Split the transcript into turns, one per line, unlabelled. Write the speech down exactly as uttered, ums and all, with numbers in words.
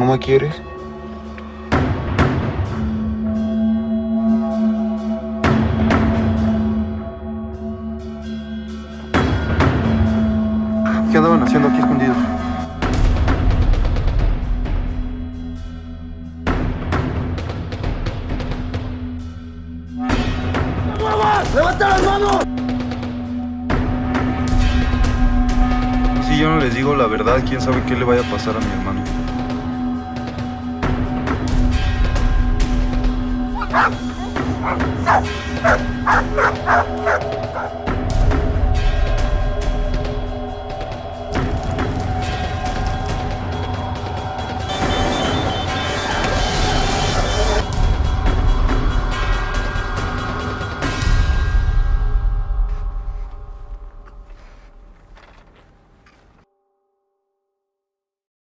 me quieres? ¿Qué andaban haciendo aquí escondidos?
¡Levanta las manos!
Si yo no les digo la verdad, quién sabe qué le vaya a pasar a mi hermano.
¡Ah!